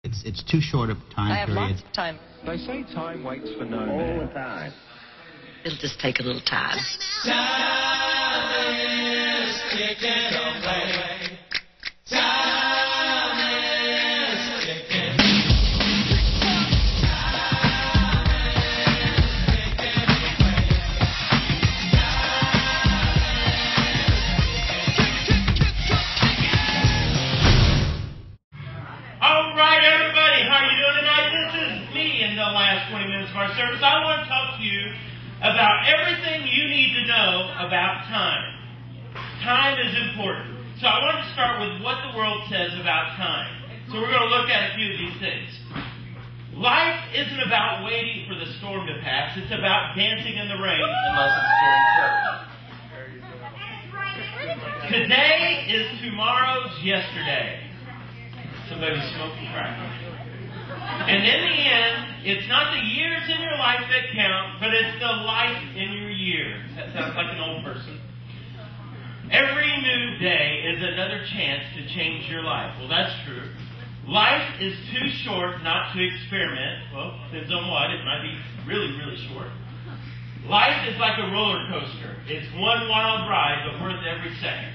It's too short a time I have period. lots of time. They say time waits for no man. All the time. It'll just take a little time. Time is ticking away. Time is ticking. All right, everybody, how are you doing tonight? This is me in the last 20 minutes of our service. I want to talk to you about everything you need to know about time. Time is important. So I want to start with what the world says about time. So we're going to look at a few of these things. Life isn't about waiting for the storm to pass. It's about dancing in the rain unless it's during service. Today is tomorrow's yesterday. Somebody smoking crack. And in the end, it's not the years in your life that count, but it's the life in your years. That sounds like an old person. Every new day is another chance to change your life. Well, that's true. Life is too short not to experiment. Well, depends on what. It might be really, really short. Life is like a roller coaster. It's one wild ride, but worth every second.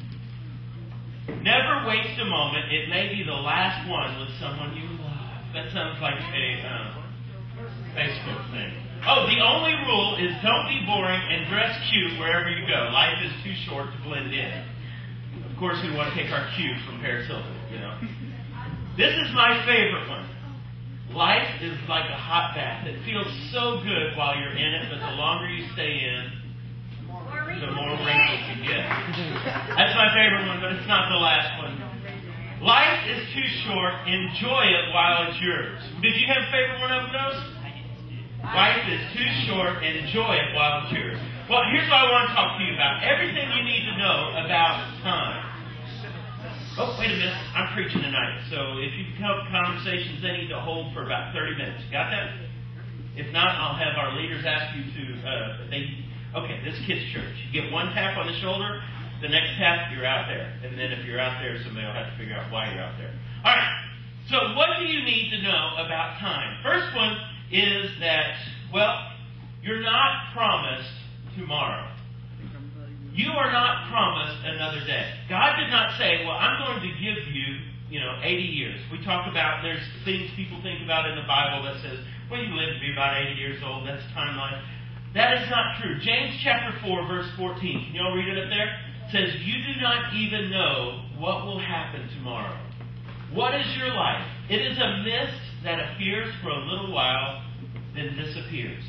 Never waste a moment. It may be the last one with someone you love. That sounds like a Facebook thing. Oh, the only rule is don't be boring and dress cute wherever you go. Life is too short to blend in. Of course, we want to take our cue from Paris Hilton, you know. This is my favorite one. Life is like a hot bath. It feels so good while you're in it, but the longer you stay in, the more wrinkles you get. That's my favorite one, but it's not the last one. Life is too short. Enjoy it while it's yours. Did you have a favorite one of those? Life is too short. Enjoy it while it's yours. Well, here's what I want to talk to you about. Everything you need to know about time. Oh, wait a minute. I'm preaching tonight. So if you have conversations, they need to hold for about 30 minutes. Got that? If not, I'll have our leaders ask you to... Okay, this is kids' church. You get one tap on the shoulder, the next tap, you're out there. And then if you're out there, somebody will have to figure out why you're out there. All right, so what do you need to know about time? First one is that, well, you're not promised tomorrow. You are not promised another day. God did not say, well, I'm going to give you, 80 years. We talk about, there's things people think about in the Bible that says, well, you live to be about 80 years old. That's timeline. That is not true. James chapter 4, verse 14. Can you all read it up there? It says, you do not even know what will happen tomorrow. What is your life? It is a mist that appears for a little while, then disappears.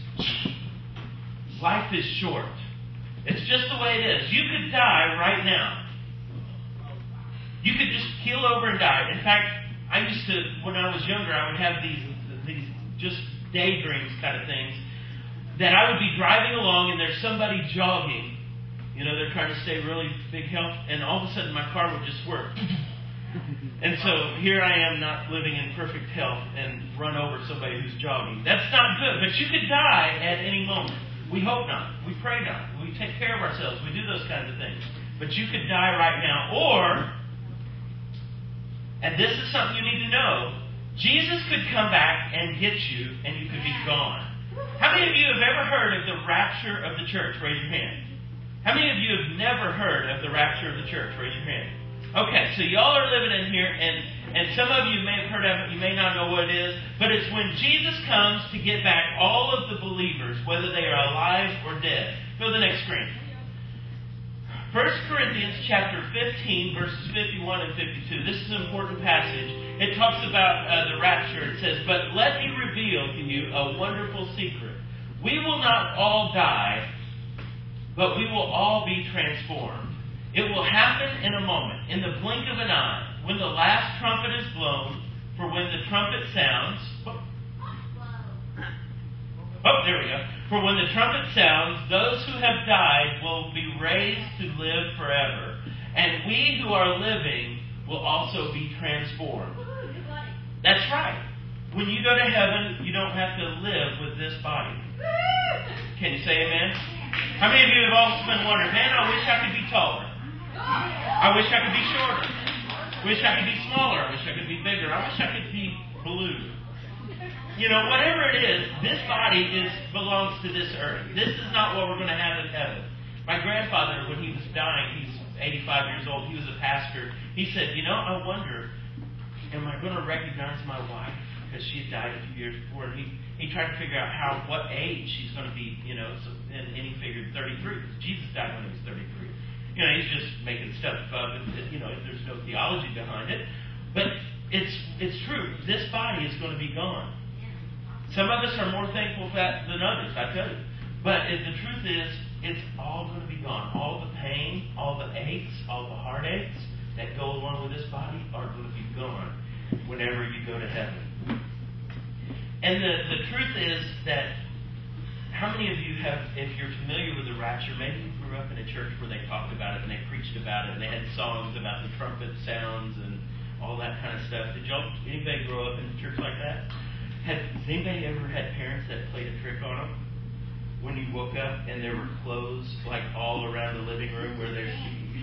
Life is short. It's just the way it is. You could die right now. You could just keel over and die. In fact, I used to, when I was younger, I would have these just daydreams kind of things, that I would be driving along and there's somebody jogging. They're trying to stay really big health, and all of a sudden my car would just swerve. And so here I am not living in perfect health and run over somebody who's jogging. That's not good, but you could die at any moment. We hope not. We pray not. We take care of ourselves. We do those kinds of things. But you could die right now. Or, and this is something you need to know, Jesus could come back and get you and you could be gone. How many of you have ever heard of the rapture of the church? Raise your hand. How many of you have never heard of the rapture of the church? Raise your hand. Okay, so y'all are living in here, and some of you may have heard of it, you may not know what it is, but it's when Jesus comes to get back all of the believers, whether they are alive or dead. Go to the next screen. 1 Corinthians chapter 15, verses 51 and 52. This is an important passage. It talks about the rapture. It says, but let me reveal to you a wonderful secret. We will not all die, but we will all be transformed. It will happen in a moment, in the blink of an eye, when the last trumpet is blown. For when the trumpet sounds... there we go. For when the trumpet sounds, those who have died will be raised to live forever. And we who are living will also be transformed. That's right. When you go to heaven, you don't have to live with this body. Can you say amen? How many of you have also been wondering, man, I wish I could be taller. I wish I could be shorter. I wish I could be smaller. I wish I could be bigger. I wish I could be whatever it is, this body belongs to this earth. This is not what we're going to have in heaven. My grandfather, when he was dying, he's 85 years old, he was a pastor. He said, I wonder, am I going to recognize my wife? Because she had died a few years before. And he tried to figure out what age she's going to be, and he figured 33. Because Jesus died when he was 33. He's just making stuff up. There's no theology behind it. But it's true. This body is going to be gone. Some of us are more thankful for that than others, I tell you. But the truth is, it's all going to be gone. All the pain, all the aches, all the heartaches that go along with this body are going to be gone whenever you go to heaven. And the truth is that how many of you have, if you're familiar with the rapture, maybe you grew up in a church where they talked about it and they preached about it and they had songs about the trumpet sounds and all that kind of stuff. Did anybody grow up in a church like that? Has anybody ever had parents that played a trick on them? When you woke up and there were clothes like all around the living room where it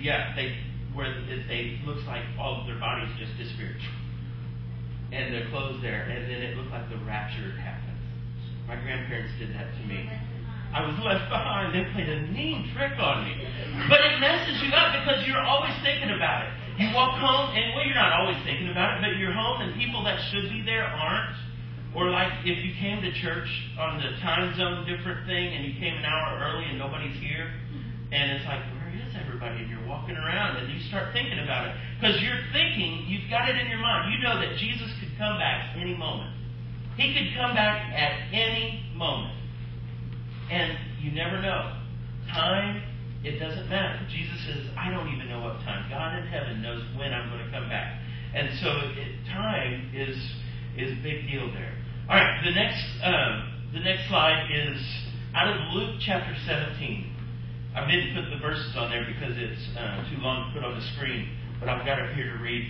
looks like all of their bodies just disappeared. And their clothes there, and then it looked like the rapture happened. My grandparents did that to me. I was left behind. They played a mean trick on me. But it messes you up because you're always thinking about it. You walk home, and you're not always thinking about it, but you're home and people that should be there aren't. Or like if you came to church on the time zone different thing and you came an hour early and nobody's here, and it's like, where is everybody? And you're walking around and you start thinking about it. Because you're thinking, you've got it in your mind. You know that Jesus could come back any moment. He could come back at any moment. And you never know. Time, it doesn't matter. Jesus says, I don't even know what time. God in heaven knows when I'm going to come back. And so time is a big deal there. All right, the next slide is out of Luke chapter 17. I didn't put the verses on there because it's too long to put on the screen, but I've got it here to read.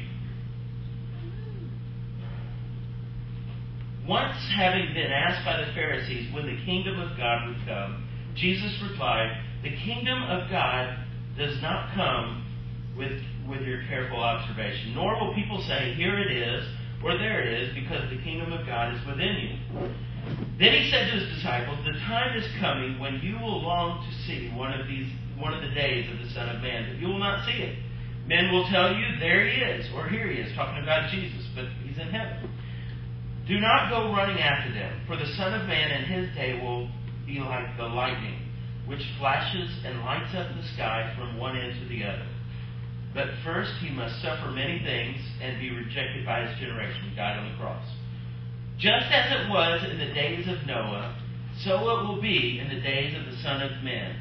Once having been asked by the Pharisees when the kingdom of God would come, Jesus replied, the kingdom of God does not come with your careful observation, nor will people say, here it is, or there it is, because the kingdom of God is within you. Then he said to his disciples, the time is coming when you will long to see one of the days of the Son of Man, but you will not see it. Men will tell you, there he is, or here he is, talking about Jesus, but he's in heaven. Do not go running after them, for the Son of Man in his day will be like the lightning, which flashes and lights up the sky from one end to the other. But first he must suffer many things and be rejected by his generation, died on the cross. Just as it was in the days of Noah, so it will be in the days of the Son of Man.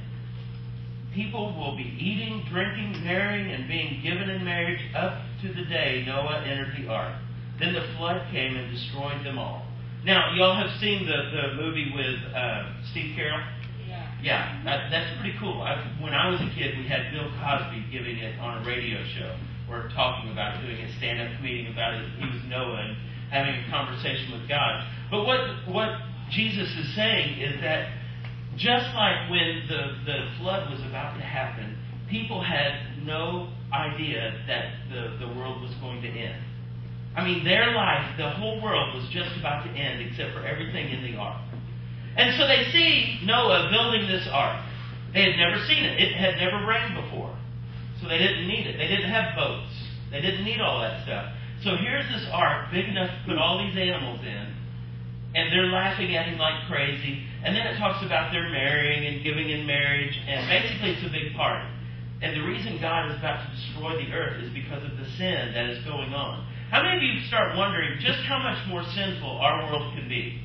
People will be eating, drinking, marrying, and being given in marriage up to the day Noah entered the ark. Then the flood came and destroyed them all. Now, y'all have seen the movie with Steve Carell? Yeah, that's pretty cool. When I was a kid, we had Bill Cosby giving it on a radio show, or talking about it, doing a stand-up comedian about it. He was Noah and having a conversation with God. But what Jesus is saying is that just like when the flood was about to happen, people had no idea that the world was going to end. I mean, their life, the whole world was just about to end except for everything in the ark. And so they see Noah building this ark. They had never seen it. It had never rained before. So they didn't need it. They didn't have boats. They didn't need all that stuff. So here's this ark big enough to put all these animals in. And they're laughing at him like crazy. And then it talks about their marrying and giving in marriage. And basically it's a big party. And the reason God is about to destroy the earth is because of the sin that is going on. How many of you start wondering just how much more sinful our world can be?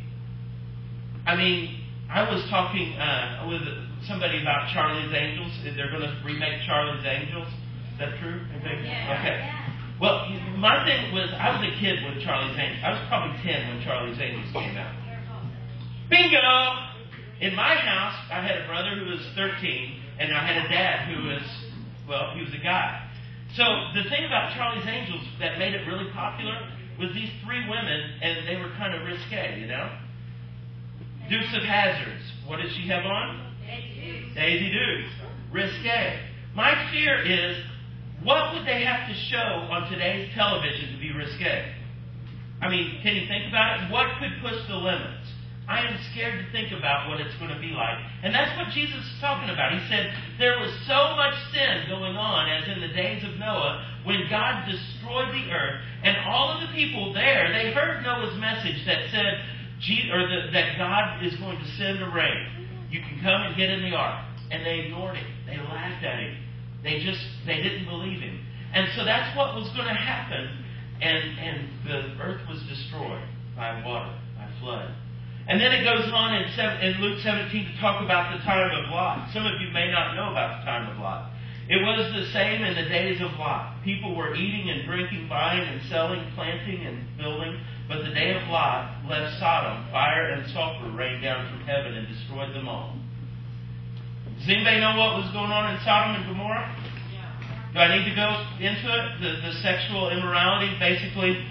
I mean, I was talking with somebody about Charlie's Angels. They're going to remake Charlie's Angels. Is that true? Yeah. Okay. Well, my thing was, I was a kid when Charlie's Angels. I was probably 10 when Charlie's Angels came out. Bingo! In my house, I had a brother who was 13, and I had a dad who was, well, he was a guy. So the thing about Charlie's Angels that made it really popular was these three women, and they were kind of risque, you know? Dukes of Hazzards. What did she have on? Daisy Dukes. Risque. My fear is, what would they have to show on today's television to be risque? I mean, can you think about it? What could push the limits? I am scared to think about what it's going to be like. And that's what Jesus is talking about. He said there was so much sin going on as in the days of Noah when God destroyed the earth. And all of the people there, they heard Noah's message that said that God is going to send a rain. You can come and get in the ark. And they ignored him. They laughed at him. They didn't believe him. And so that's what was going to happen. And the earth was destroyed by water, by flood. And then it goes on in Luke 17 to talk about the time of Lot. Some of you may not know about the time of Lot. It was the same in the days of Lot. People were eating and drinking, buying and selling, planting and building. But the day of Lot left Sodom. Fire and sulfur rained down from heaven and destroyed them all. Does anybody know what was going on in Sodom and Gomorrah? Do I need to go into it? The sexual immorality, basically.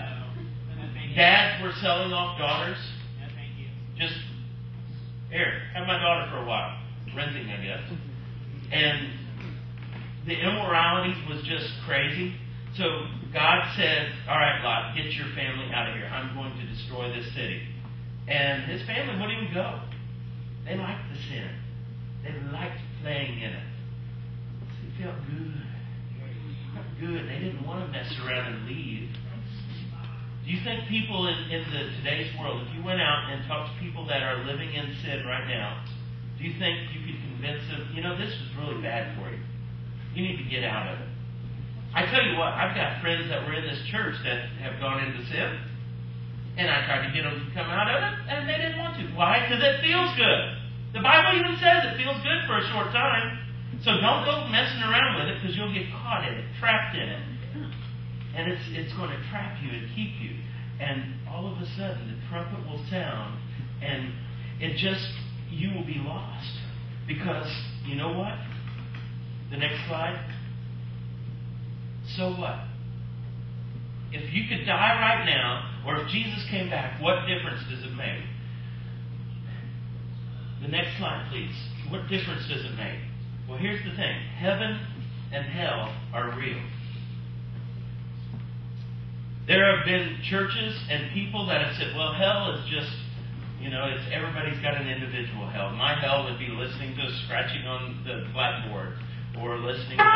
Dads were selling off daughters. Just, here, have my daughter for a while. Renting, I guess. And the immorality was just crazy. So God said, all right, Lot, get your family out of here. I'm going to destroy this city. And his family wouldn't even go. They liked the sin. They liked playing in it. It felt good. It felt good. They didn't want to mess around and leave. Do you think people in today's world, if you went out and talked to people that are living in sin right now, do you think you could convince them, this is really bad for you. You need to get out of it. I tell you what, I've got friends that were in this church that have gone into sin, and I tried to get them to come out of it, and they didn't want to. Why? Because it feels good. The Bible even says it feels good for a short time. So don't go messing around with it, because you'll get caught in it, trapped in it. And it's going to trap you and keep you. And all of a sudden, the trumpet will sound, and you will be lost. Because, you know what? The next slide. So what? If you could die right now, or if Jesus came back, what difference does it make? The next slide, please. What difference does it make? Well, here's the thing. Heaven and hell are real. There have been churches and people that have said, well, hell is just, it's everybody's got an individual hell. My hell would be listening to scratching on the blackboard or listening to...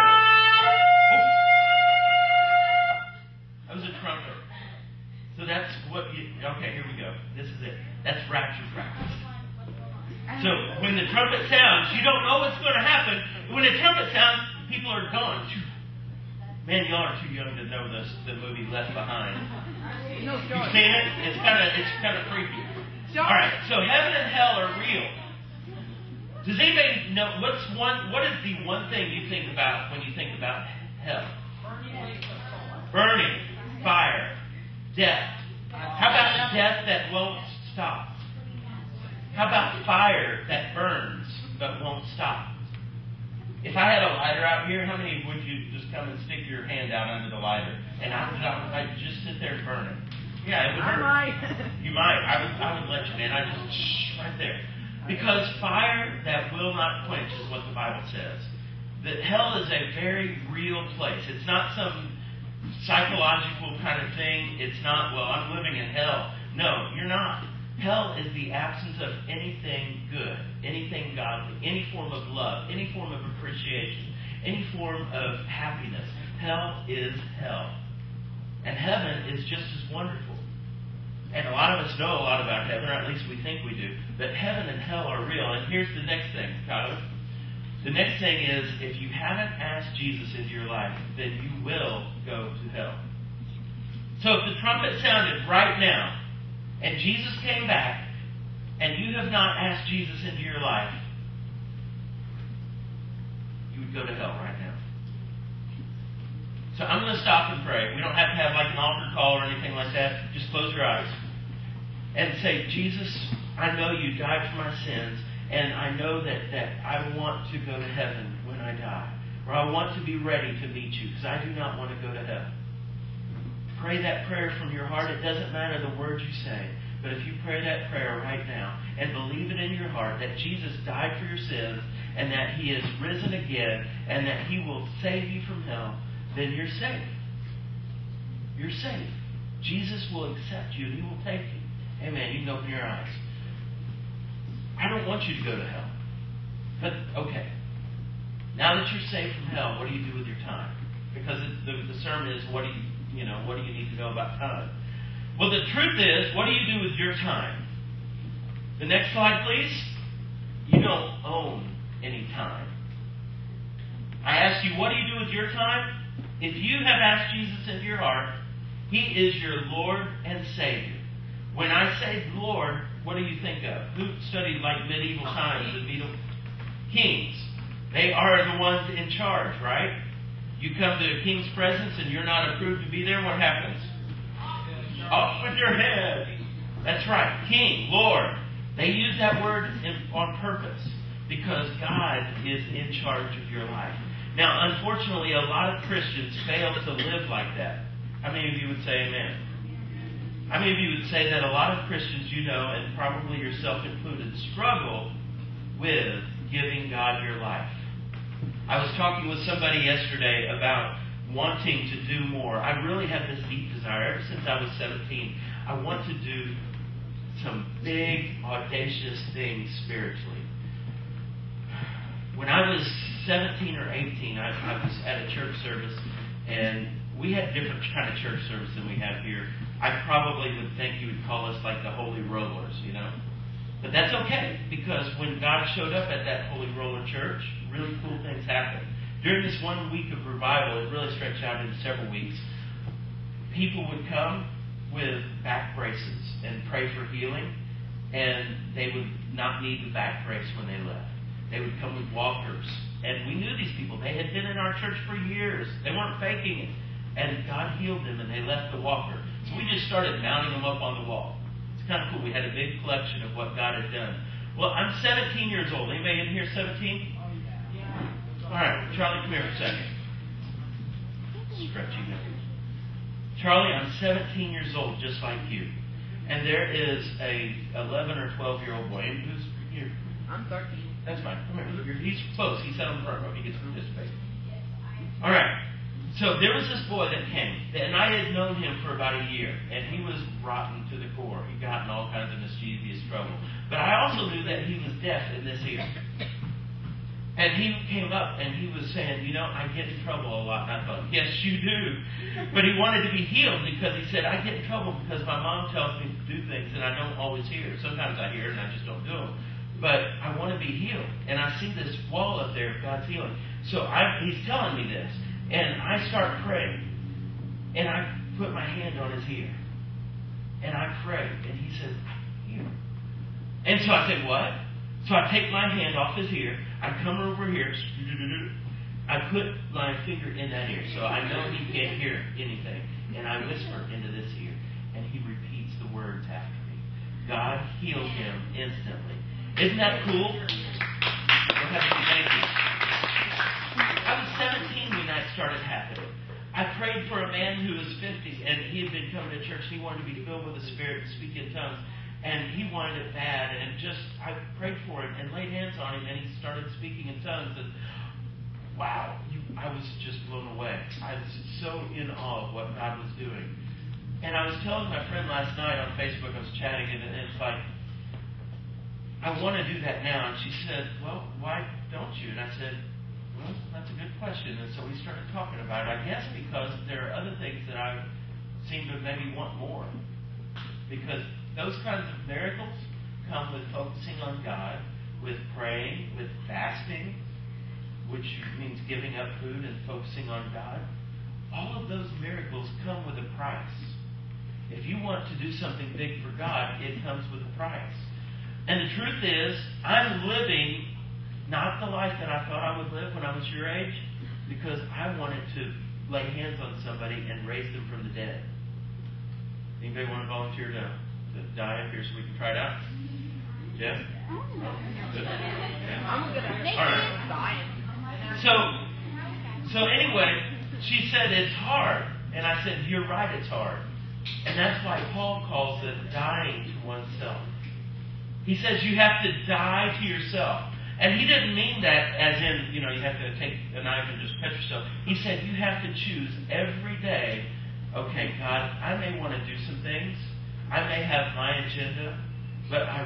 That was a trumpet. So that's what okay, here we go. This is it. That's rapture practice. So when the trumpet sounds, you don't know what's going to happen. When the trumpet sounds, people are gone. Man, y'all are too young to know the movie Left Behind. You've seen it? It's kind of freaky. All right, so heaven and hell are real. Does anybody know what is the one thing you think about when you think about hell? Burning, fire, death. How about death that won't stop? How about fire that burns but won't stop? If I had a lighter out here, how many would you just come and stick your hand out under the lighter? And I'd just sit there and burn it. Yeah, it would hurt. You might. I would let you, man. I just right there. Because fire that will not quench is what the Bible says. That hell is a very real place. It's not some psychological kind of thing. It's not, well, I'm living in hell. No, you're not. Hell is the absence of anything good, anything godly, any form of love, any form of appreciation, any form of happiness. Hell is hell. And heaven is just as wonderful. And a lot of us know a lot about heaven, or at least we think we do. But heaven and hell are real. And here's the next thing, Tyler. The next thing is, if you haven't asked Jesus into your life, then you will go to hell. So if the trumpet sounded right now, and Jesus came back, and you have not asked Jesus into your life, you would go to hell right now. So I'm going to stop and pray. We don't have to have like an altar call or anything like that. Just close your eyes and say, Jesus, I know you died for my sins, and I know that I want to go to heaven when I die. Or I want to be ready to meet you, because I do not want to go to hell. Pray that prayer from your heart. It doesn't matter the words you say. But if you pray that prayer right now and believe it in your heart that Jesus died for your sins and that He is risen again and that He will save you from hell, then you're safe. You're safe. Jesus will accept you and He will take you. Amen. You can open your eyes. I don't want you to go to hell. But, okay. Now that you're saved from hell, what do you do with your time? Because the sermon is, what do you need to know about time? Well, the truth is, what do you do with your time? The next slide, please. You don't own any time. I ask you, what do you do with your time? If you have asked Jesus into your heart, He is your Lord and Savior. When I say Lord, what do you think of? Who studied like medieval times? Kings. They are the ones in charge, right? You come to a king's presence and you're not approved to be there, what happens? Off with your head. That's right. King, Lord. They use that word on purpose because God is in charge of your life. Now, unfortunately, a lot of Christians fail to live like that. How many of you would say amen? How many of you would say that a lot of Christians you know, and probably yourself included, struggle with giving God your life? I was talking with somebody yesterday about wanting to do more. I really have this deep desire. Ever since I was 17, I want to do some big, audacious things spiritually. When I was 17 or 18, I was at a church service, and we had different kind of church service than we have here. I probably would think you would call us like the Holy Rollers, you know. But that's okay, because when God showed up at that Holy Roller church, really cool things happened. During this 1 week of revival, it really stretched out into several weeks. People would come with back braces and pray for healing, and they would not need the back brace when they left. They would come with walkers, and we knew these people. They had been in our church for years. They weren't faking it, and God healed them, and they left the walker. So we just started mounting them up on the wall. It's kind of cool. We had a big collection of what God had done. Well, I'm 17 years old. Anybody in here 17? All right, Charlie, come here for a second. Stretchy nose. Charlie, I'm 17 years old, just like you. And there is a 11 or 12-year-old boy. And who's here? I'm 13. That's fine. Come here. He's close. He sat on the front row. He gets to participate. All right. So there was this boy that came, and I had known him for about a year, and he was rotten to the core. He got in all kinds of mischievous trouble. But I also knew that he was deaf in this ear. And he came up and he was saying, you know, I get in trouble a lot. And I thought, yes, you do. But he wanted to be healed because he said, I get in trouble because my mom tells me to do things and I don't always hear. Sometimes I hear and I just don't do them. But I want to be healed. And I see this wall up there of God's healing. So he's telling me this. And I start praying. And I put my hand on his ear. And I pray. And he says, I'm healed. And so I said, what? So I take my hand off his ear. I come over here. I put my finger in that ear. So I know he can't hear anything. And I whisper into this ear. And he repeats the words after me. God healed him instantly. Isn't that cool? We'll have to thank you. I was 17 when that started happening. I prayed for a man who was 50, and he had been coming to church. He wanted to be filled with the Spirit and speak in tongues. And he wanted it bad. And I prayed for him and laid hands on him, and he started speaking in tongues. And wow, I was just blown away. I was so in awe of what God was doing. And I was telling my friend last night on Facebook, I was chatting, and it's like, I want to do that now. And she said, well, why don't you? And I said, well, that's a good question. And so we started talking about it. I guess because there are other things that I seem to maybe want more. Because those kinds of miracles come with focusing on God, with praying, with fasting, which means giving up food and focusing on God. All of those miracles come with a price. If you want to do something big for God, it comes with a price. And the truth is, I'm living not the life that I thought I would live when I was your age, because I wanted to lay hands on somebody and raise them from the dead. Anybody want to volunteer to die up here so we can try it out? Jeff? Good. Yeah. I'm going to All right. So anyway, she said it's hard. And I said, you're right, it's hard. And that's why Paul calls it dying to oneself. He says you have to die to yourself. And he didn't mean that as in, you have to take a knife and just cut yourself. He said you have to choose every day, okay, God, I may want to do some things. I may have my agenda, but I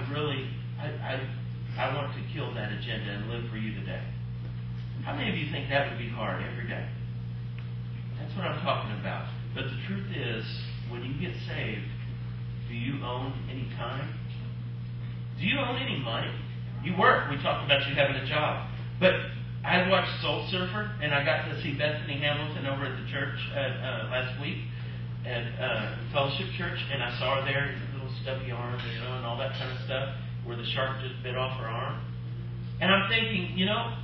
want to kill that agenda and live for you today. How many of you think that would be hard every day? That's what I'm talking about. But the truth is, when you get saved, do you own any time? Do you own any money? You work. We talked about you having a job. But I watched Soul Surfer, and I got to see Bethany Hamilton over at the church last week at Fellowship Church, and I saw her there, little stubby arm, and all that kind of stuff, where the shark just bit off her arm. And I'm thinking,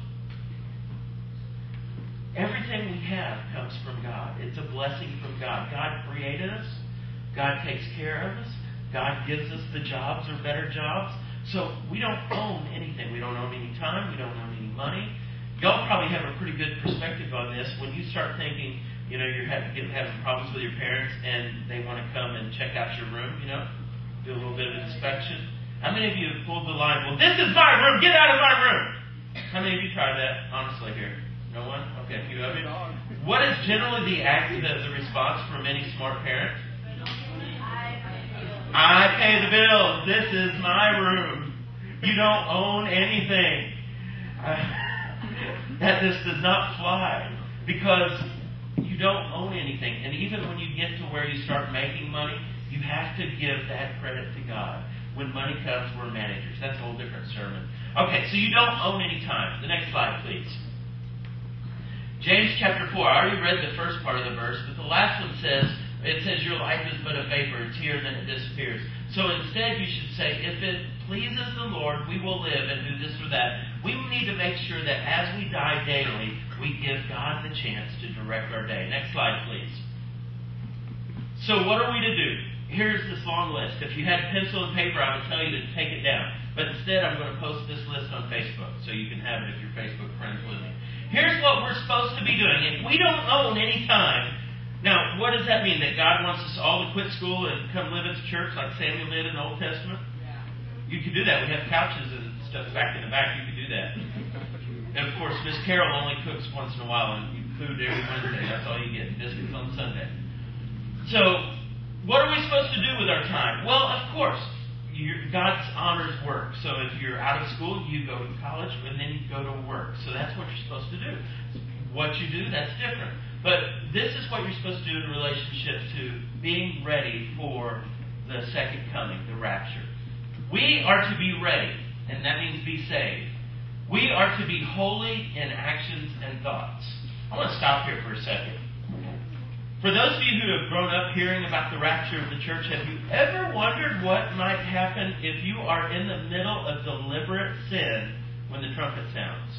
everything we have comes from God. It's a blessing from God. God created us. God takes care of us. God gives us the jobs or better jobs. So we don't own anything. We don't own any time. We don't own any money. Y'all probably have a pretty good perspective on this when you start thinking, you're having problems with your parents and they want to come and check out your room, do a little bit of inspection. How many of you have pulled the line, well, this is my room, get out of my room? How many of you tried that, honestly, here? No one? Okay, a few of you. What is generally the response from any smart parent? I pay the bills. This is my room. You don't own anything. That just does not fly because you don't own anything. And even when you get to where you start making money, you have to give that credit to God. When money comes, we're managers. That's a whole different sermon. Okay, so you don't own any time. The next slide, please. James chapter 4. I already read the first part of the verse, but the last one says, your life is but a vapor. It's here, then it disappears. So instead, you should say, if it pleases the Lord, we will live and do this or that. We need to make sure that as we die daily, we give God the chance to direct our day. Next slide, please. So what are we to do? Here's this long list. If you had pencil and paper, I would tell you to take it down. But instead, I'm going to post this list on Facebook so you can have it if you're Facebook friends with me. Here's what we're supposed to be doing. If we don't own any time, now, what does that mean? That God wants us all to quit school and come live at the church like Samuel did in the Old Testament? Yeah. You could do that. We have couches and stuff back in the back. You could do that. And, of course, Miss Carol only cooks once in a while and you food every Wednesday. That's all you get. Biscuits on Sunday. So, what are we supposed to do with our time? Well, of course, God's honors work. So if you're out of school, you go to college and then you go to work. So that's what you're supposed to do. What you do, that's different. But this is what you're supposed to do in relationship to being ready for the second coming, the rapture. We are to be ready, and that means be saved. We are to be holy in actions and thoughts. I want to stop here for a second. For those of you who have grown up hearing about the rapture of the church, have you ever wondered what might happen if you are in the middle of deliberate sin when the trumpet sounds?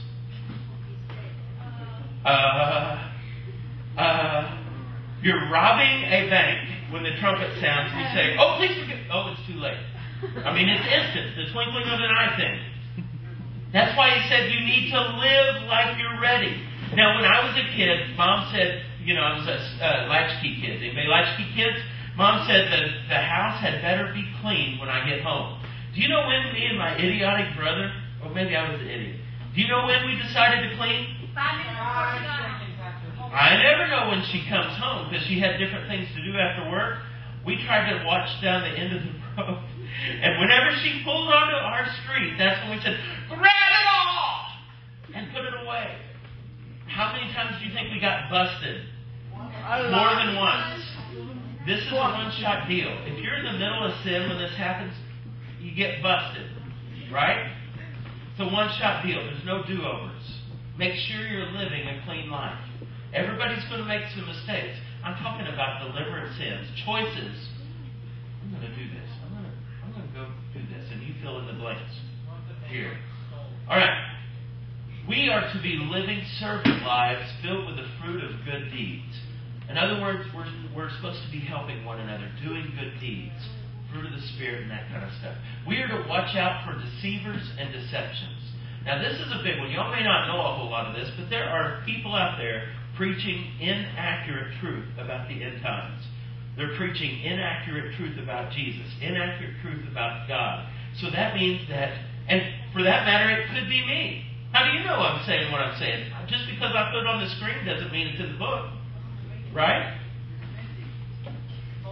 You're robbing a bank when the trumpet sounds. You say, oh, please forgive. Oh, it's too late. I mean, it's instant. The twinkling of an eye thing. That's why he said you need to live like you're ready. Now, when I was a kid, Mom said, I was a latchkey kid. Anybody latchkey kids? Mom said that the house had better be clean when I get home. Do you know when me and my idiotic brother, or maybe I was the idiot, do you know when we decided to clean? 5 minutes before she got home. I never know when she comes home because she had different things to do after work. We tried to watch down the end of the road. And whenever she pulled onto our street, that's when we said, grab it all! And put it away. How many times do you think we got busted? More than once. This is a one-shot deal. If you're in the middle of sin when this happens, you get busted. Right? It's a one-shot deal. There's no do-overs. Make sure you're living a clean life. Everybody's going to make some mistakes. I'm talking about deliberate sins, choices. I'm going to do this. I'm going to go do this. And you fill in the blanks here. All right. We are to be living servant lives filled with the fruit of good deeds. In other words, we're supposed to be helping one another, doing good deeds, fruit of the Spirit and that kind of stuff. We are to watch out for deceivers and deceptions. Now, this is a big one. Y'all may not know a whole lot of this, but there are people out there preaching inaccurate truth about the end times. They're preaching inaccurate truth about Jesus, inaccurate truth about God. So that means that, and for that matter, it could be me. How do you know I'm saying what I'm saying? Just because I put it on the screen doesn't mean it's in the book. Right?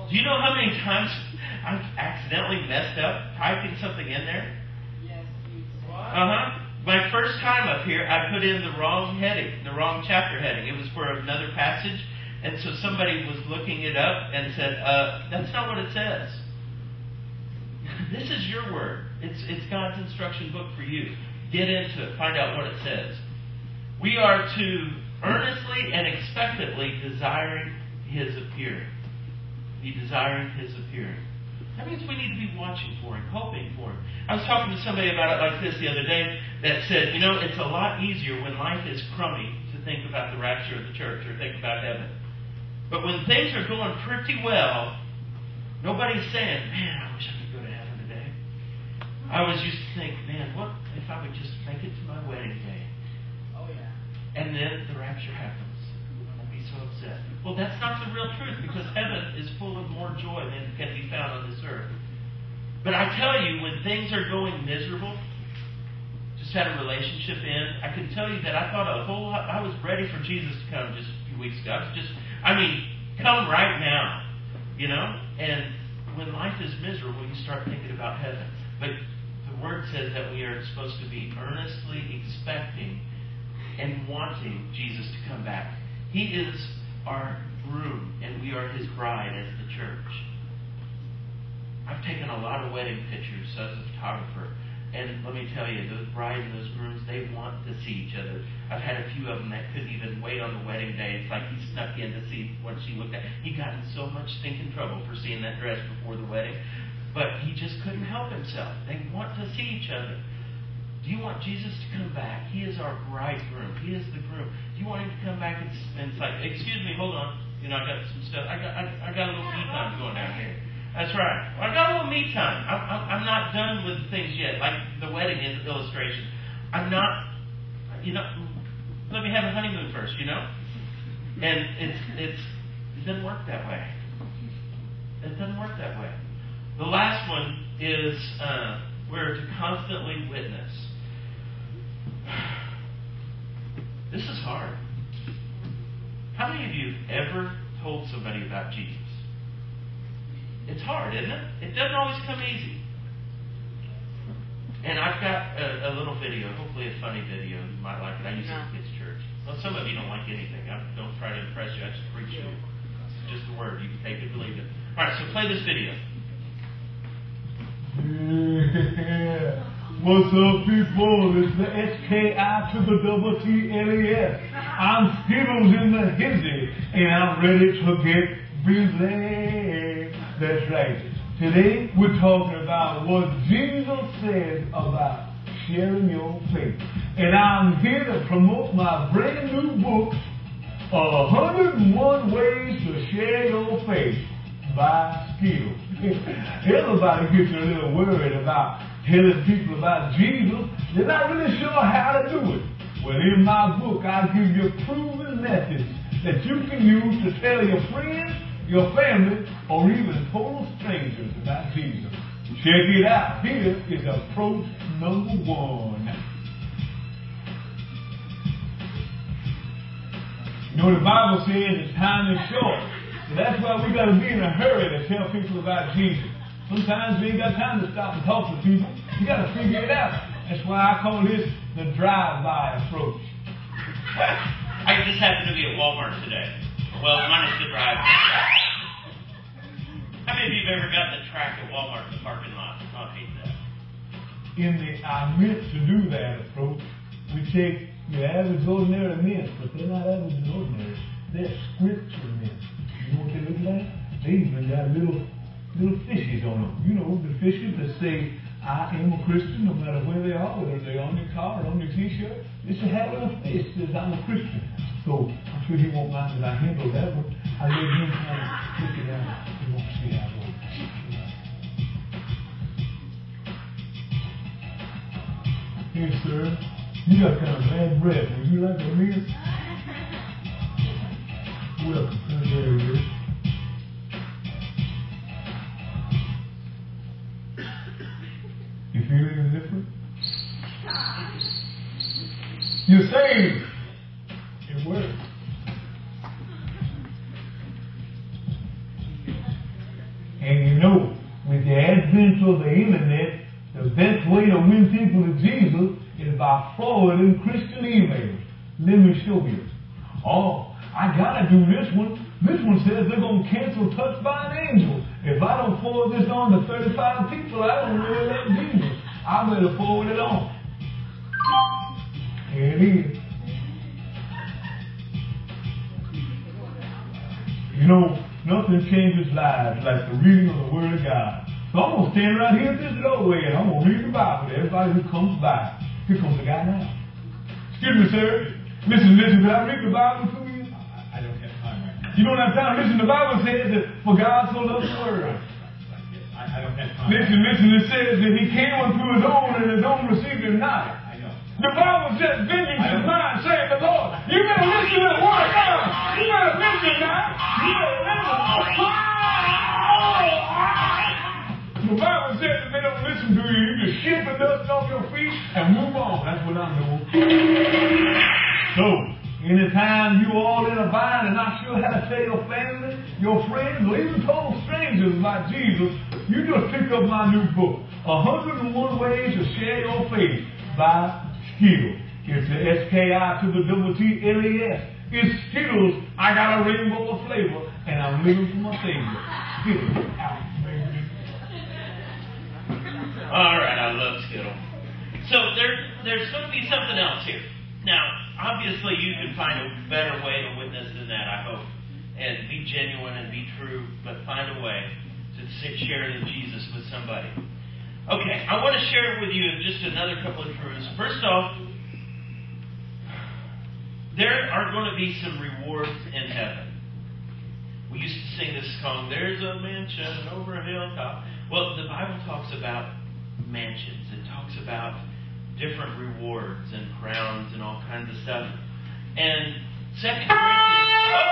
Do you know how many times I've accidentally messed up typing something in there? Yes, My first time up here, I put in the wrong heading, the wrong chapter heading. It was for another passage, and so somebody was looking it up and said, that's not what it says. This is your word. It's God's instruction book for you. Get into it. Find out what it says. We are to earnestly and expectantly desiring His appearing. Be desiring His appearing. That means we need to be watching for Him, hoping for Him. I was talking to somebody about it like this the other day that said, it's a lot easier when life is crummy to think about the rapture of the church or think about heaven. But when things are going pretty well, nobody's saying, man, I wish I could go to heaven today. I always used to think, man, what if I would just make it to my wedding day? Oh, yeah. And then the rapture happens. I'd be so upset. Well, that's not the real truth, because heaven is full of more joy than can be found on this earth. But I tell you, when things are going miserable, just had a relationship end, I can tell you that I thought a whole lot, I was ready for Jesus to come just a few weeks ago. Come right now, And when life is miserable, you start thinking about heaven. But the Word says that we are supposed to be earnestly expecting and wanting Jesus to come back. He is our groom, and we are His bride as the church. I've taken a lot of wedding pictures as a photographer, and let me tell you, those bride and those grooms, they want to see each other. I've had a few of them that couldn't even wait on the wedding day. It's like he snuck in to see what she looked at. He got in so much stinking trouble for seeing that dress before the wedding, but he just couldn't help himself. They want to see each other. Do you want Jesus to come back? He is our bridegroom. He is the groom. Do you want Him to come back? And it's like, excuse me, hold on. I got some stuff. I got a little me time going down here. That's right. I got a little me time. I'm not done with things yet. Like the wedding illustration. I'm not. Let me have a honeymoon first. And it doesn't work that way. It doesn't work that way. The last one is we're to constantly witness. This is hard. How many of you have ever told somebody about Jesus? It's hard, isn't it? It doesn't always come easy. And I've got a little video, hopefully a funny video. You might like it. I use it at kids' church. Well, some of you don't like anything. I don't try to impress you. I just preach you. It's just the word. You can take it or leave it. All right, so play this video. Yeah. What's up, people? It's the SKI to the double TLES. I'm Skittles in the hizzy, and I'm ready to get busy. That's right. Today, we're talking about what Jesus said about sharing your faith. And I'm here to promote my brand new book, 101 Ways to Share Your Faith by Skittles. Everybody gets a little worried about telling people about Jesus. They're not really sure how to do it. Well, in my book, I give you proven methods that you can use to tell your friends, your family, or even total strangers about Jesus. Check it out. Here is approach number 1. The Bible says that time is short. So that's why we got to be in a hurry to tell people about Jesus. Sometimes we ain't got time to stop and talk to people. You got to figure it out. That's why I call this the drive-by approach. I just happened to be at Walmart today. Well, minus the drive-by. How many of you have ever got the track at Walmart in the parking lot? I hate that. I meant to do that approach. We take your average ordinary mints, but they're not average and ordinary. They're scripture mints. You know what they look like? They even got little fishes on them. The fishes that say, I am a Christian, no matter where they are, whether they're on your car or on your t-shirt. It's a having a fish that says, I'm a Christian. So I'm sure he won't mind that I handle that one. I let him kind of look it out. He won't see how it works. Hey, sir, you got kind of bad breath. Would you like a meal? Welcome. There it is. You feel any different? You're saved. It works. advent of the internet, the best way to win people to Jesus is by forwarding Christian emails. Let me show you. Oh, I gotta do this one. This one says they're gonna cancel Touched by an Angel. If I don't forward this on to 35 people, I don't really like Jesus. I better forward it on. Here it is. You know, nothing changes lives like the reading of the Word of God. So I'm going to stand right here at this doorway and I'm going to read the Bible to everybody who comes by. Here comes the guy now. Excuse me, sir. Listen, could I read the Bible to you? I don't have time right now. You don't have time? Listen, the Bible says that for God so loved the world. I don't have time. Listen, it says that he came unto his own and his own received him not. I know. The Bible says, vengeance is mine, saying the Lord. You better listen to the word now. You better listen now. You better listen. The Bible says if they don't listen to you, you just shake the dust off your feet and move on. That's what I'm doing. So, anytime you all in a bind and not sure how to tell your family, your friends, or even total strangers about Jesus, you just pick up my new book, 101 Ways to Share Your Faith by Skittles. It's the SKITTLES. It's Skittles. I got a rainbow of flavor, and I'm living for my Savior. Skittles. Out, baby. All right, I love Skittles. So there's going to be something else here. Now, obviously, you can find a better way to witness than that, I hope, and be genuine and be true, but find a way to share the Jesus with somebody. Okay, I want to share with you just another couple of truths. First off, there are going to be some rewards in heaven. We used to sing this song, "There's a mansion over a hilltop." Well, the Bible talks about mansions. It talks about different rewards and crowns and all kinds of stuff. And 2 Corinthians...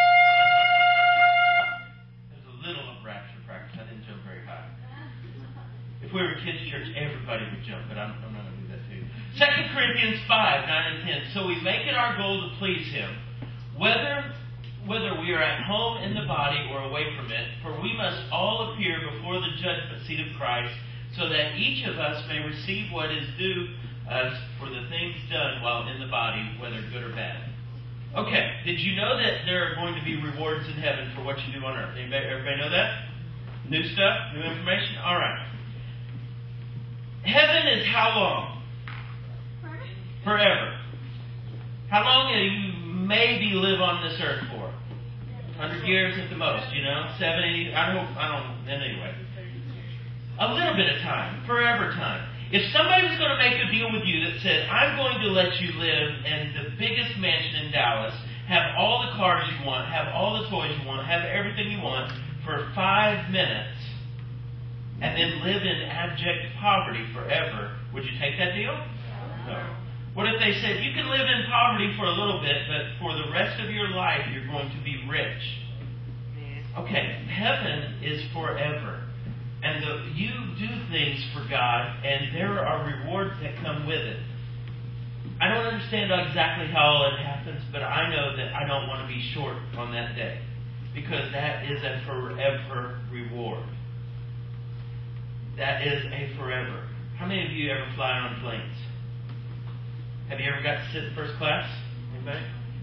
There's a little of rapture practice. I didn't jump very high. If we were a kids' church, everybody would jump, but I'm not going to do that to you. 2 Corinthians 5, 9 and 10. So we make it our goal to please Him, whether we are at home in the body or away from it, for we must all appear before the judgment seat of Christ, so that each of us may receive what is due us for the things done while in the body, whether good or bad. Okay, did you know that there are going to be rewards in heaven for what you do on earth? Everybody know that? New stuff? New information? All right. Heaven is how long? Forever. How long do you maybe live on this earth for? 100 years at the most, 70, I don't, anyway. A little bit of time, forever time. If somebody was going to make a deal with you that said, I'm going to let you live in the biggest mansion in Dallas, have all the cars you want, have all the toys you want, have everything you want for 5 minutes, and then live in abject poverty forever, would you take that deal? No. What if they said, you can live in poverty for a little bit, but for the rest of your life, you're going to be rich? Okay, heaven is forever. And you do things for God, and there are rewards that come with it. I don't understand exactly how all it happens, but I know that I don't want to be short on that day, because that is a forever reward. That is a forever. How many of you ever fly on planes? Have you ever got to sit in first class? Anybody?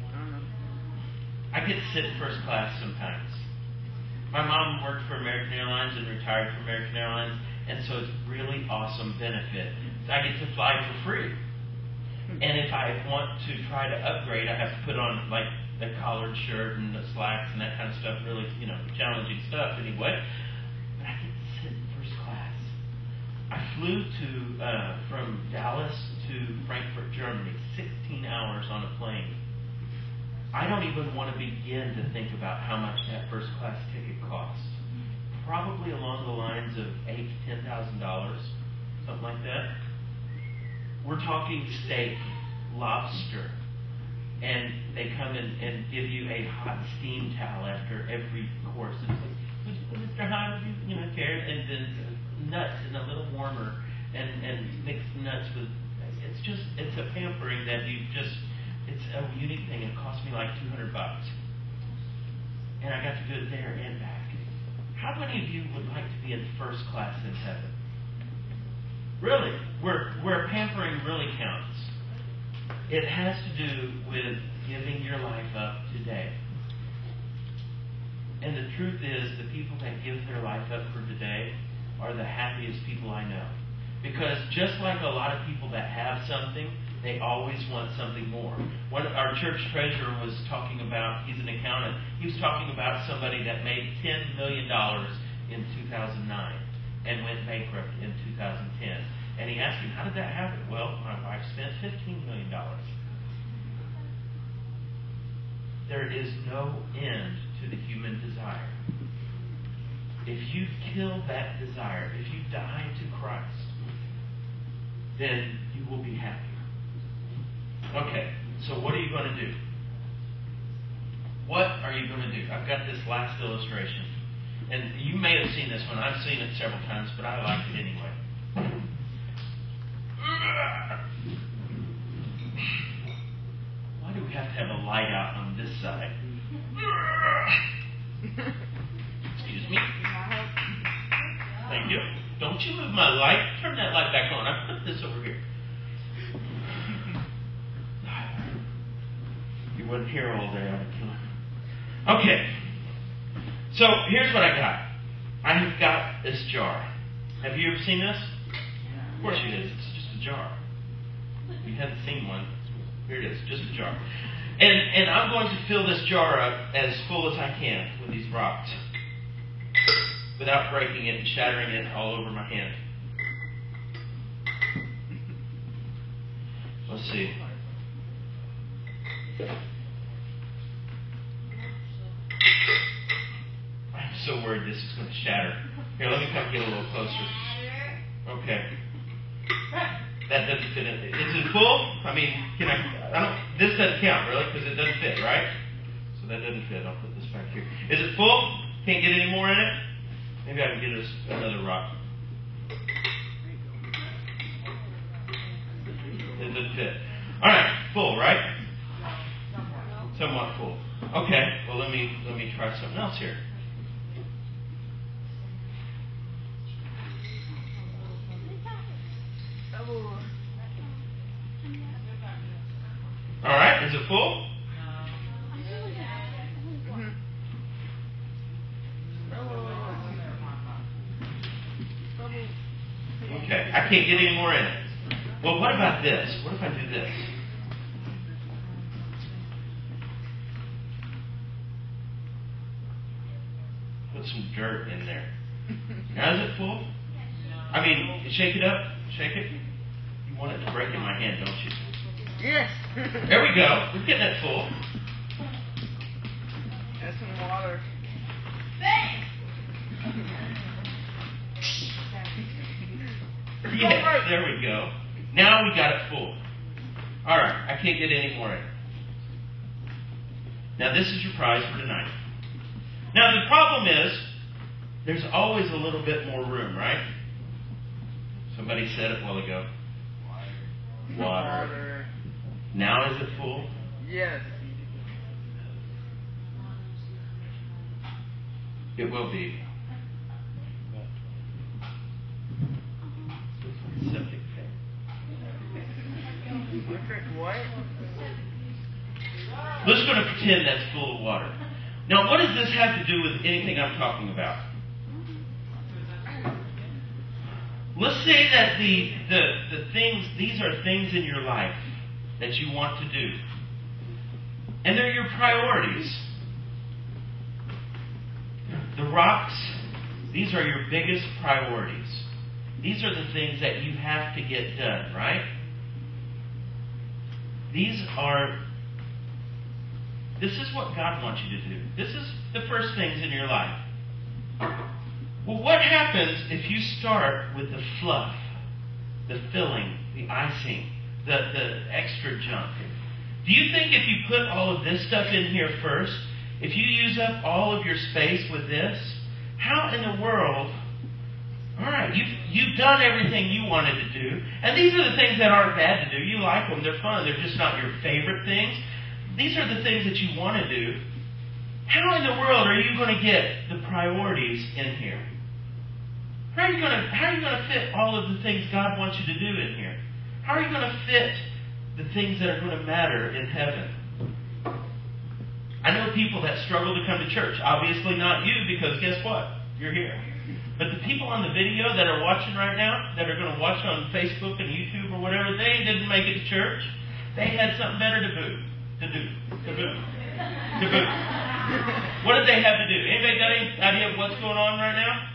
I get to sit in first class sometimes. My mom worked for American Airlines and retired from American Airlines, and so it's really awesome benefit. So I get to fly for free. And if I want to try to upgrade, I have to put on like the collared shirt and the slacks and that kind of stuff, really, challenging stuff anyway. But I get to sit in first class. I flew from Dallas to Frankfurt, Germany, 16 hours on a plane. I don't even want to begin to think about how much that first class ticket costs. Probably along the lines of $8,000 to $10,000, something like that. We're talking steak, lobster, and they come in and give you a hot steam towel after every course. And it's like, Mr. Hines, carrot, and then nuts and a little warmer, and mixed nuts with. It's a pampering that it's a unique thing. It cost me like $200, and I got to do it there and back. How many of you would like to be in first class in heaven? Really, where pampering really counts. It has to do with giving your life up today. And the truth is, the people that give their life up for today are the happiest people I know. Because just like a lot of people that have something, they always want something more. Our church treasurer was talking about, he's an accountant, he was talking about somebody that made $10 million in 2009 and went bankrupt in 2010. And he asked him, how did that happen? Well, my wife spent $15 million. There is no end to the human desire. If you kill that desire, if you die to Christ, then you will be happy. Okay, so what are you going to do? What are you going to do? I've got this last illustration. And you may have seen this one. I've seen it several times, but I like it anyway. Why do we have to have a light out on this side? Excuse me. Thank you. Don't you move my light. Turn that light back on. I put this over here. You wouldn't hear all day. I would kill it. Okay. So here's what I got. I have got this jar. Have you ever seen this? Of course you did. It's just a jar. If you hadn't seen one, here it is, just a jar. And I'm going to fill this jar up as full as I can with these rocks without breaking it and shattering it all over my hand. Let's see. I'm so worried this is going to shatter. Here, let me come get a little closer. Okay. That doesn't fit in. Is it full? I mean, this doesn't count, really, because it doesn't fit, right? So that doesn't fit. I'll put this back here. Is it full? Can't get any more in it? Maybe I can get us another rock. It doesn't fit. All right, full, right? Somewhat full. Okay, well, let me try something else here. All right, is it full? Okay, I can't get any more in it. Well, what about this? What if I do this? Put some dirt in there. Now is it full? I mean, shake it up. Shake it. You want it to break in my hand, don't you? Yes. There we go. We're getting it full. That's some water. Yeah, there we go. Now we got it full. All right, I can't get any more in. Now this is your prize for tonight. Now the problem is, there's always a little bit more room, right? Somebody said it a while ago. Water. Now is it full? Yes. It will be. Septic tank. What? Let's go to pretend that's full of water. Now, what does this have to do with anything I'm talking about? Let's say that the things, these are things in your life that you want to do. And they're your priorities. The rocks, these are your biggest priorities. These are the things that you have to get done, right? This is what God wants you to do. This is the first things in your life. Well, what happens if you start with the fluff, the filling, the icing, the extra junk? Do you think if you put all of this stuff in here first, if you use up all of your space with this, how in the world... All right, you've done everything you wanted to do. And these are the things that aren't bad to do. You like them. They're fun. They're just not your favorite things. These are the things that you want to do. How in the world are you going to get the priorities in here? How are you going to fit all of the things God wants you to do in here? How are you going to fit the things that are going to matter in heaven? I know people that struggle to come to church. Obviously not you, because guess what? You're here. But the people on the video that are watching right now, that are going to watch on Facebook and YouTube or whatever, they didn't make it to church. They had something better to do. What did they have to do? Anybody got any idea of what's going on right now?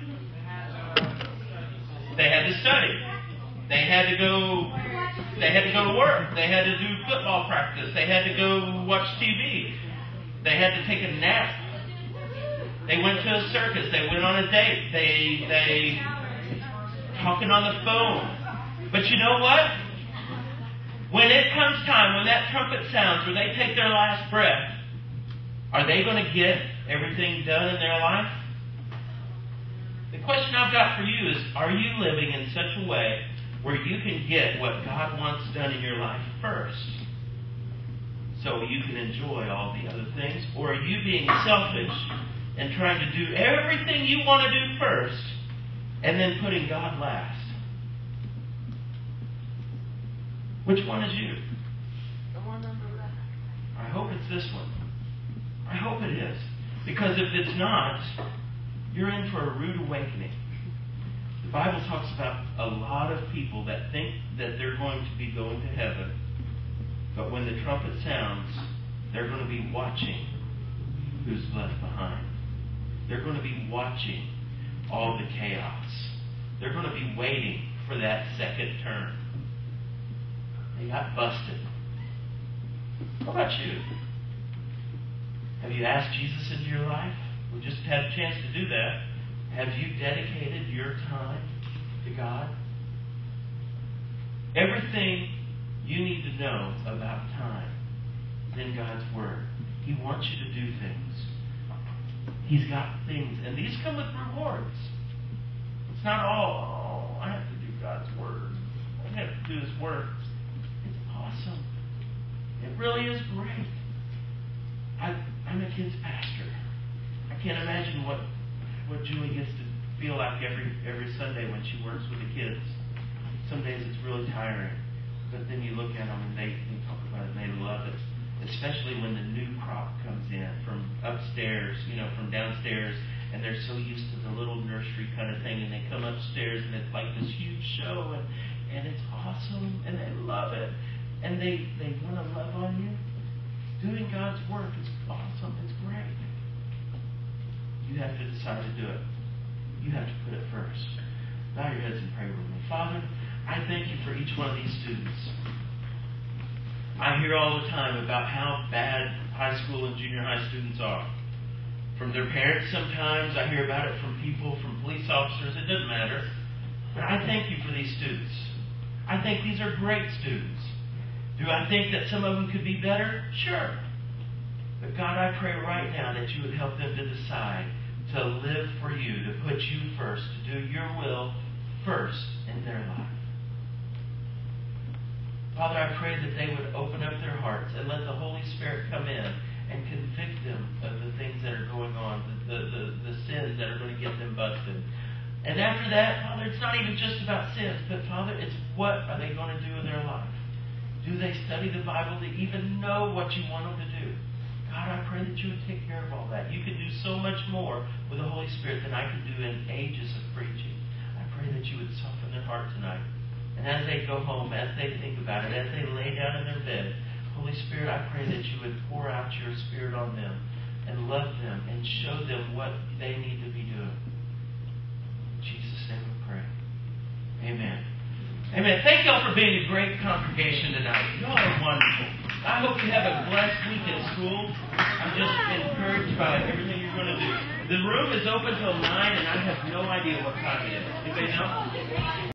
They had to study. They had to go to work. They had to do football practice. They had to go watch TV. They had to take a nap. They went to a circus. They went on a date. They talking on the phone. But you know what? When it comes time, when that trumpet sounds, where they take their last breath, are they going to get everything done in their life? The question I've got for you is, are you living in such a way where you can get what God wants done in your life first, so you can enjoy all the other things? Or are you being selfish and trying to do everything you want to do first and then putting God last? Which one is you? The one on the left. I hope it's this one. I hope it is. Because if it's not, you're in for a rude awakening. The Bible talks about a lot of people that think that they're going to be going to heaven, but when the trumpet sounds, they're going to be watching who's left behind. They're going to be watching all the chaos. They're going to be waiting for that second turn. They got busted. How about you? Have you asked Jesus into your life? We just had a chance to do that. Have you dedicated your time to God? Everything you need to know about time is in God's Word. He wants you to do things. He's got things, and these come with rewards. It's not all, I have to do God's Word. I have to do His Word. It's awesome. It really is great. I'm a kid's pastor. I can't imagine what Julie gets to feel like every Sunday when she works with the kids. Some days it's really tiring, but then you look at them and they talk about it and they love it. Especially when the new crop comes in from upstairs, from downstairs, and they're so used to the little nursery kind of thing, and they come upstairs and it's like this huge show, and it's awesome, and they love it, and they want to love on you. Doing God's work is awesome. It's great. You have to decide to do it. You have to put it first. Bow your heads and pray with me. Father, I thank you for each one of these students. I hear all the time about how bad high school and junior high students are. From their parents sometimes. I hear about it from people, from police officers. It doesn't matter. But I thank you for these students. I think these are great students. Do I think that some of them could be better? Sure. But God, I pray right now that you would help them to decide to live for you, to put you first, to do your will first in their life. Father, I pray that they would open up their hearts and let the Holy Spirit come in and convict them of the things that are going on, the sins that are going to get them busted. And after that, Father, it's not even just about sins, but Father, it's what are they going to do in their life? Do they study the Bible to even know what you want them to do? God, I pray that you would take care of all that. You can do so much more with the Holy Spirit than I could do in ages of preaching. I pray that you would soften their heart tonight. And as they go home, as they think about it, as they lay down in their bed, Holy Spirit, I pray that you would pour out your Spirit on them and love them and show them what they need to be doing. In Jesus' name we pray. Amen. Amen. Thank y'all for being a great congregation tonight. Y'all are wonderful. I hope you have a blessed week in school. I'm just encouraged by everything you're going to do. The room is open till 9, and I have no idea what time it is. Anybody know?